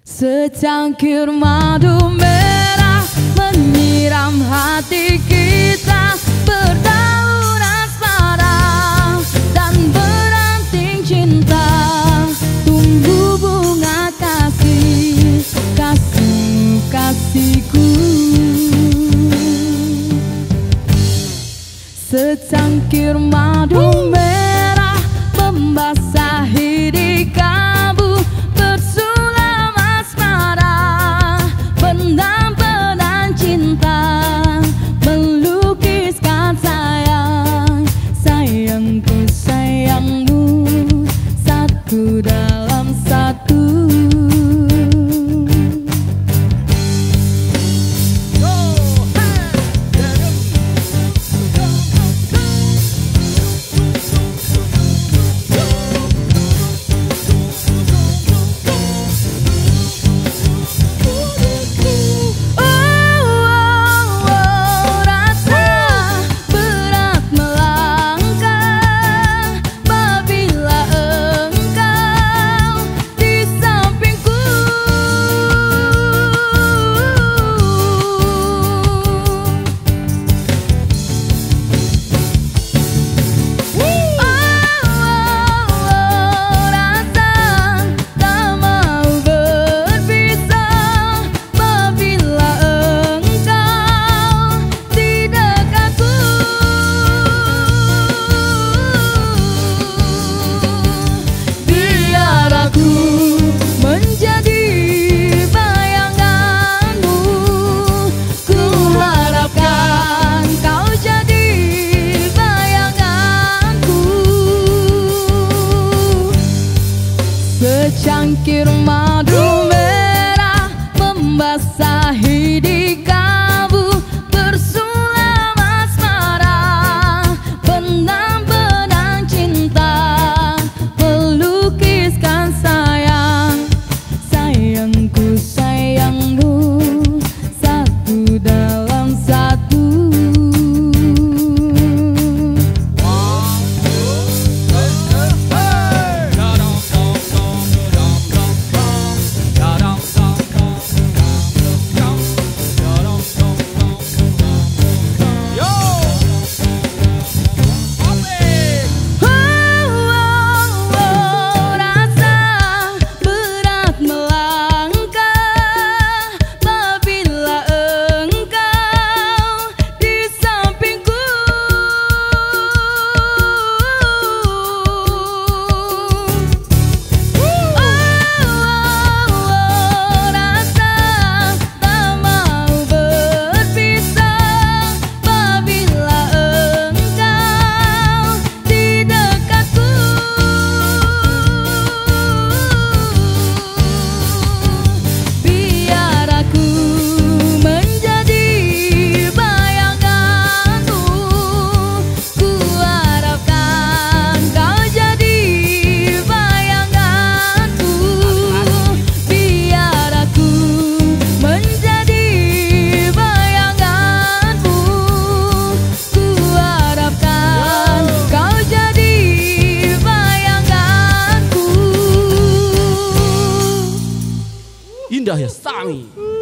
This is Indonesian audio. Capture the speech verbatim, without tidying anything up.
Secangkir madu merah menyiram hati kita, berdaun asmara dan beranting cinta. Tumbuh bunga kasih, kasih kasihku. Secangkir madu merah membasahi di kalbu, bersulam asmara, benang-benang cinta, melukiskan sayang, sayangku sayangmu, satu dalam satu. Secangkir madu merah membasahi di kalbu, bersulam asmara, benang-benang cinta, melukiskan sayang, sayangku sayangmu, satu dalam satu. Indah ya Sami.